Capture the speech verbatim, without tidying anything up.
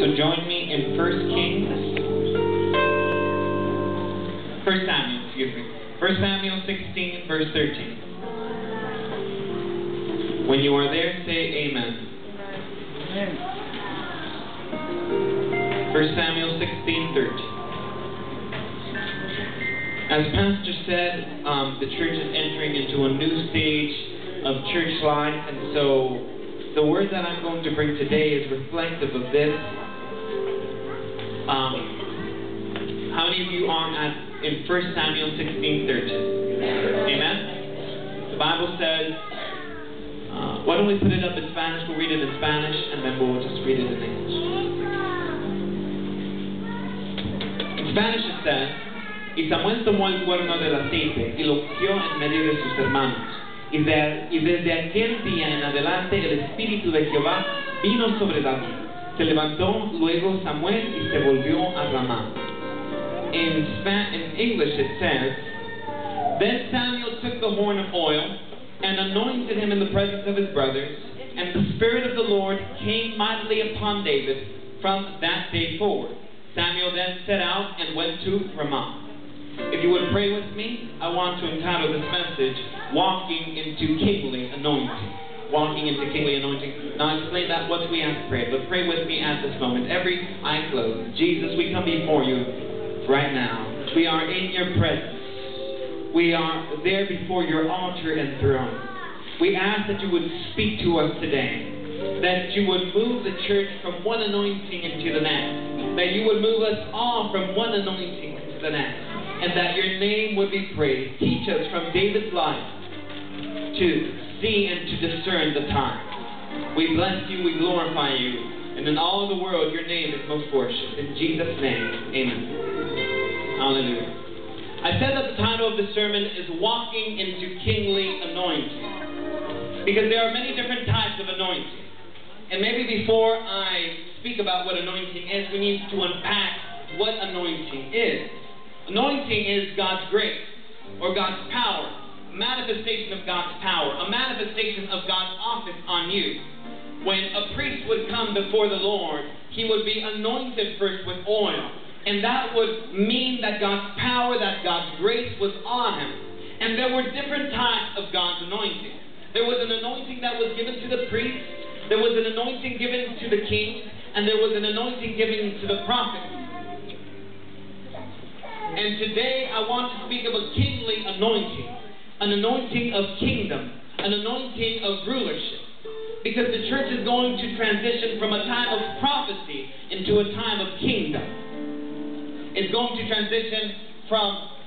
So join me in First Kings, First Samuel, excuse me, First Samuel sixteen, verse thirteen. When you are there, say Amen. Amen. First Samuel sixteen, thirteen. As Pastor said, um, the church is entering into a new stage of church life, and so the word that I'm going to bring today is reflective of this. Um, how many of you are at in First Samuel sixteen, thirteen? Amen? The Bible says, uh, why don't we put it up in Spanish? We'll read it in Spanish, and then we'll just read it in English. In Spanish it says, y Samuel tomó el cuerno del aceite y lo ungió en medio de sus hermanos. Y, de, y desde aquel día en adelante el Espíritu de Jehová vino sobre David. Se levantó luego Samuel y se volvió a Ramá. In, Spa in English it says, Then Samuel took the horn of oil and anointed him in the presence of his brothers, and the Spirit of the Lord came mightily upon David from that day forward. Samuel then set out and went to Ramah. If you would pray with me, I want to entitle this message, Walking into Kingly Anointing. Walking into Kingly Anointing. Now, I'll explain that once we have prayed, but pray with me at this moment. Every eye closed. Jesus, we come before you right now. We are in your presence. We are there before your altar and throne. We ask that you would speak to us today. That you would move the church from one anointing into the next. That you would move us all from one anointing into the next. And that your name would be praised. Teach us from David's life to see and to discern the time. We bless you, we glorify you, and in all the world your name is most worshipped. In Jesus' name, amen. Hallelujah. I said that the title of the sermon is Walking into Kingly Anointing, because there are many different types of anointing. And maybe before I speak about what anointing is, we need to unpack what anointing is. Anointing is God's grace, or God's power, a manifestation of God's power, a manifestation of God's office on you. When a priest would come before the Lord, he would be anointed first with oil, and that would mean that God's power, that God's grace was on him. And there were different types of God's anointing. There was an anointing that was given to the priest, there was an anointing given to the king, and there was an anointing given to the prophet. And today I want to speak of a kingly anointing, an anointing of kingdom, an anointing of rulership. Because the church is going to transition from a time of prophecy into a time of kingdom. It's going to transition from